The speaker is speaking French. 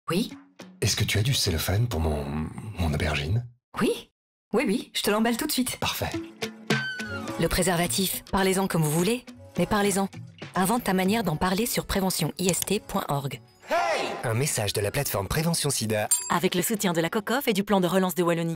Oui? Est-ce que tu as du cellophane pour mon aubergine? Oui? Oui, je te l'emballe tout de suite. Parfait. Le préservatif, parlez-en comme vous voulez, mais parlez-en. Invente ta manière d'en parler sur préventionist.org. Un message de la plateforme Prévention SIDA Avec le soutien de la COCOF et du plan de relance de Wallonie.